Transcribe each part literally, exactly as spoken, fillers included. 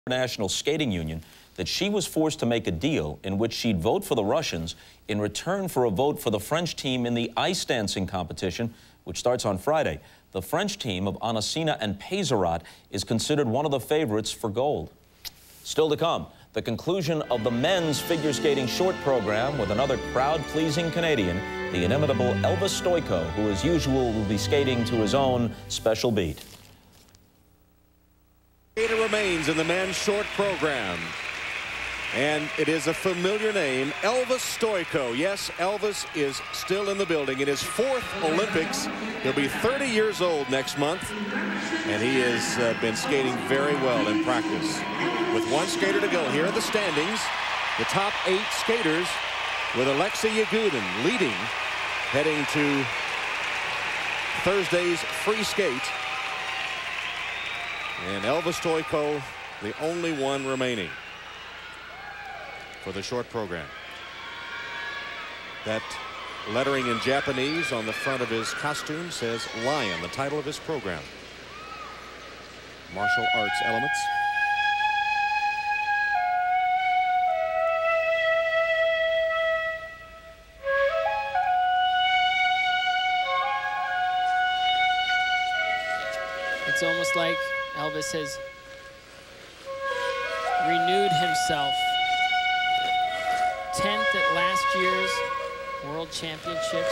International Skating Union that she was forced to make a deal in which she'd vote for the Russians in return for a vote for the French team in the ice dancing competition, which starts on Friday. The French team of Anasina and Pézerat is considered one of the favorites for gold. Still to come, the conclusion of the men's figure skating short program with another crowd-pleasing Canadian, the inimitable Elvis Stojko, who as usual will be skating to his own special beat. Skater remains in the men's short program. And it is a familiar name, Elvis Stojko. Yes, Elvis is still in the building. In his fourth Olympics, he'll be thirty years old next month. And he has uh, been skating very well in practice. With one skater to go here in the standings, the top eight skaters with Alexei Yagudin leading, heading to Thursday's free skate. And Elvis Stojko, the only one remaining for the short program. That lettering in Japanese on the front of his costume says Lion, the title of his program. Martial arts elements. It's almost like Elvis has renewed himself. tenth at last year's World Championships.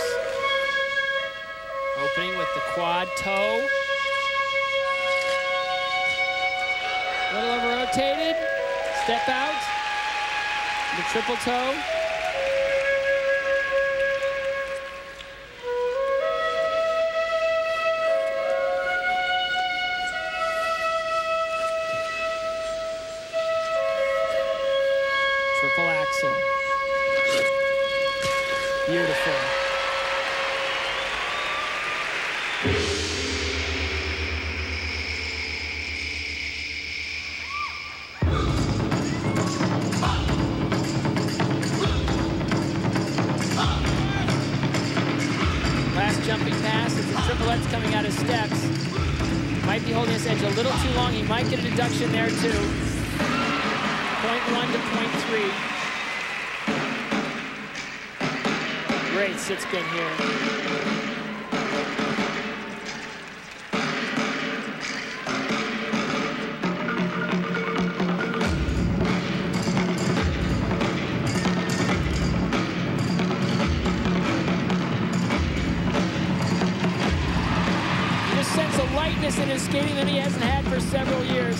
Opening with the quad toe. A little over rotated. Step out. The triple toe. Triple axel. Beautiful. Last jumping pass as the triplets coming out of steps. Might be holding his edge a little too long. He might get a deduction there too. point one to point three. Great sit spin here. He just sense a lightness in his skating that he hasn't had for several years.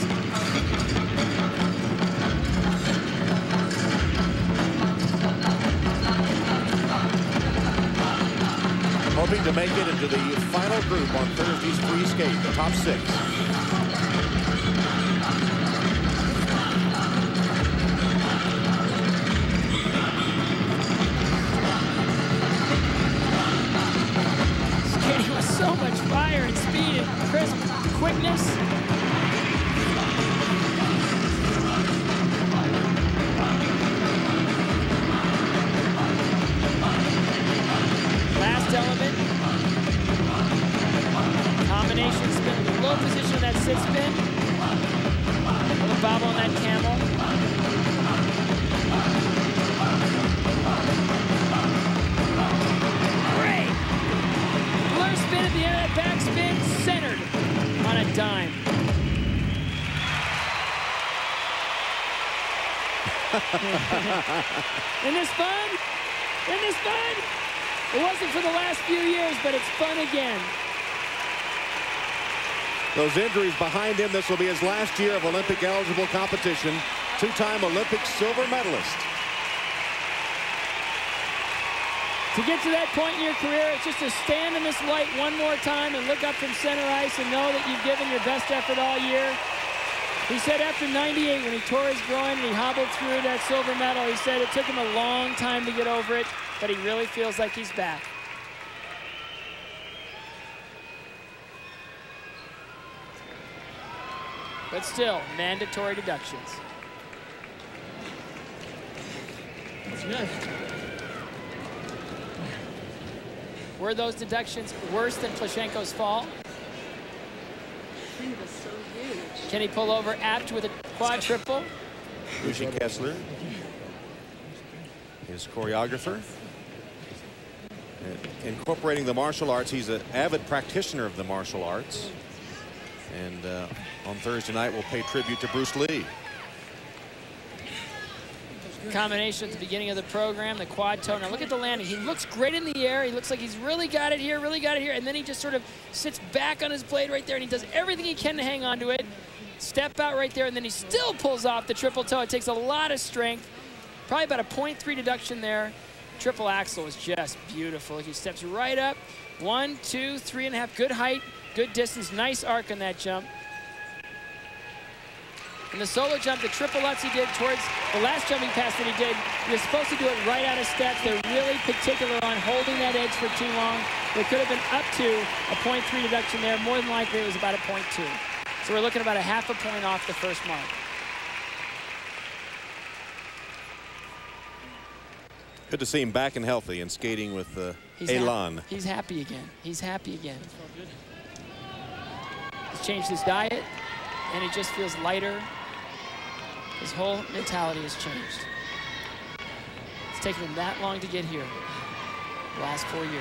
Hoping to make it into the final group on Thursday's free skate, the top six. Skating with so much fire and speed and crisp quickness. Element. Combination spin, low position on that sit spin. Little bobble on that camel. Great. Blur spin at the end of that back spin, centered on a dime. Isn't this fun? Isn't this fun? It wasn't for the last few years, but it's fun again. Those injuries behind him, this will be his last year of Olympic-eligible competition. Two-time Olympic silver medalist. To get to that point in your career, it's just to stand in this light one more time and look up from center ice and know that you've given your best effort all year. He said after ninety-eight, when he tore his groin and he hobbled through that silver medal, he said it took him a long time to get over it, but he really feels like he's back. But still, mandatory deductions. That's good. Were those deductions worse than Plashenko's fall? Thing was so huge. Can he pull over Apt with a quadruple. Lucy Kessler, his choreographer. Incorporating the martial arts. He's an avid practitioner of the martial arts. And uh, on Thursday night, we'll pay tribute to Bruce Lee. Combination at the beginning of the program, the quad toe. Now look at the landing. He looks great in the air. He looks like he's really got it here, really got it here. And then he just sort of sits back on his blade right there, and he does everything he can to hang on to it. Step out right there, and then he still pulls off the triple toe. It takes a lot of strength. Probably about a point three deduction there. Triple axel is just beautiful. He steps right up. One, two, three and a half. Good height, good distance, nice arc on that jump. And the solo jump, the triple lutz he did towards the last jumping pass that he did, you're supposed to do it right out of steps. They're really particular on holding that edge for too long. There could have been up to a point three deduction there. More than likely, it was about a point two. So we're looking about a half a point off the first mark. Good to see him back and healthy and skating with uh, he's elan. Ha he's happy again. He's happy again. He's changed his diet, and he just feels lighter. His whole mentality has changed. It's taken him that long to get here, the last four years.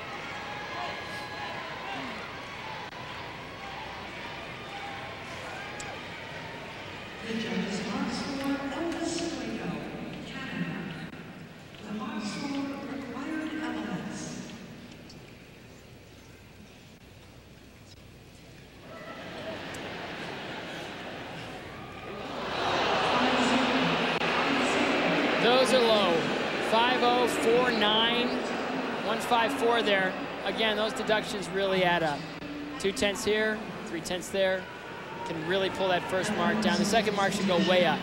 The judges marks for Elvis Stojko of Canada. The marks for required elements. Those are low. five oh four nine, one five four there. Again, those deductions really add up. Two tenths here, three tenths there. Can really pull that first mark down. The second mark should go way up.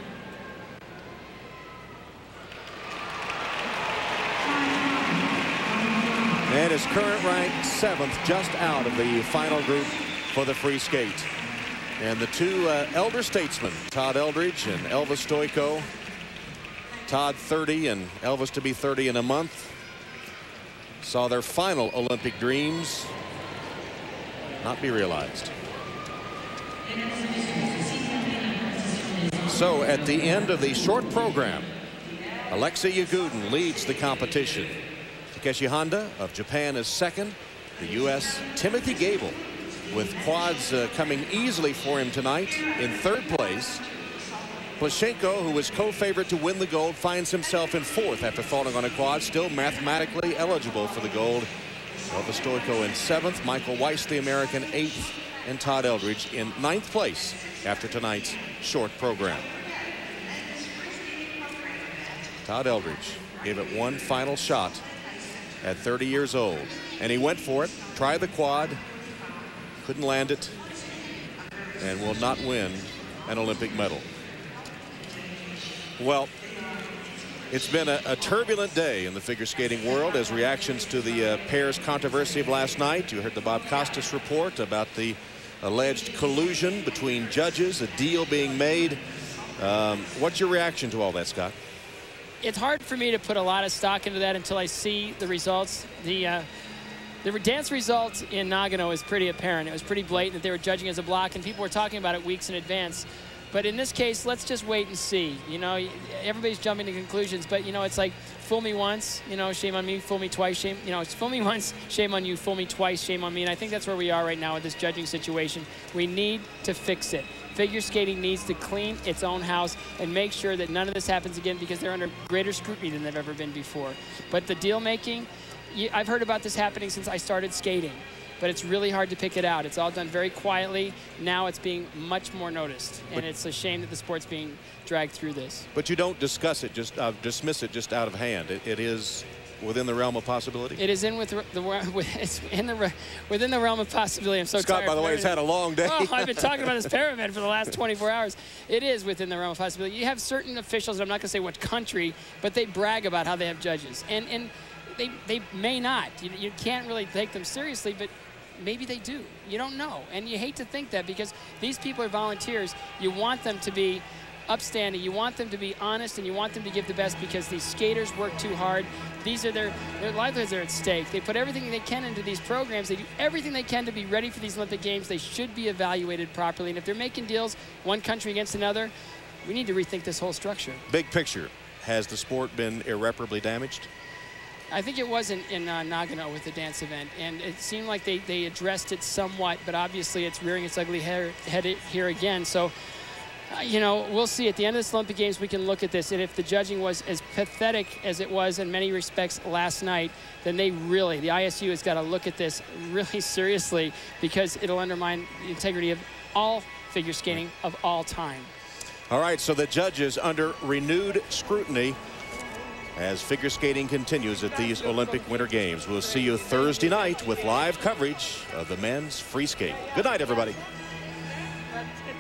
And his current rank seventh, just out of the final group for the free skate. And the two uh, elder statesmen, Todd Eldridge and Elvis Stojko. Todd thirty and Elvis to be thirty in a month. Saw their final Olympic dreams not be realized. So at the end of the short program, Alexei Yagudin leads the competition. Takeshi Honda of Japan is second. The U S Timothy Gable, with quads uh, coming easily for him tonight, in third place. Plashenko, who was co-favorite to win the gold, finds himself in fourth after falling on a quad, still mathematically eligible for the gold. Elvis Stojko in seventh, Michael Weiss, the American, eighth, and Todd Eldridge in ninth place after tonight's short program. Todd Eldridge gave it one final shot at thirty years old, and he went for it, tried the quad, couldn't land it, and will not win an Olympic medal. Well, it's been a, a turbulent day in the figure skating world as reactions to the uh, pair's controversy of last night. You heard the Bob Costas report about the alleged collusion between judges, a deal being made. Um, what's your reaction to all that, Scott? It's hard for me to put a lot of stock into that until I see the results. The uh, the dance result in Nagano is pretty apparent. It was pretty blatant that they were judging as a block, and people were talking about it weeks in advance. But in this case, let's just wait and see. You know, everybody's jumping to conclusions, but, you know, it's like, fool me once, you know, shame on me, fool me twice, shame, you know, it's fool me once, shame on you, fool me twice, shame on me. And I think that's where we are right now with this judging situation. We need to fix it. Figure skating needs to clean its own house and make sure that none of this happens again, because they're under greater scrutiny than they've ever been before. But the deal making, I've heard about this happening since I started skating. But it's really hard to pick it out. It's all done very quietly. Now it's being much more noticed, and but, it's a shame that the sport's being dragged through this. But you don't discuss it, just uh, dismiss it just out of hand. It, it is within the realm of possibility. It is in with the, the it's in the within the realm of possibility. I'm so Scott, tired. by the way, has had a long day. Oh, I've been talking about this pyramid for the last twenty-four hours. It is within the realm of possibility. You have certain officials, and I'm not going to say what country, but they brag about how they have judges, and and they they may not. You, you can't really take them seriously, but maybe they do. You don't know. And you hate to think that, because these people are volunteers. You want them to be upstanding. You want them to be honest, and you want them to give the best, because these skaters work too hard. These are their, their livelihoods are at stake. They put everything they can into these programs. They do everything they can to be ready for these Olympic Games. They should be evaluated properly. And if they're making deals, one country against another, we need to rethink this whole structure. Big picture, has the sport been irreparably damaged? I think it was in, in uh, Nagano with the dance event, and it seemed like they, they addressed it somewhat, but obviously it's rearing its ugly hair, head here again. So, uh, you know, we'll see. At the end of this Olympic Games, we can look at this, and if the judging was as pathetic as it was in many respects last night, then they really, the I S U has got to look at this really seriously, because it'll undermine the integrity of all figure skating of all time. All right, so the judges under renewed scrutiny as figure skating continues at these Olympic Winter Games. We'll see you Thursday night with live coverage of the men's free skate. Good night, everybody. But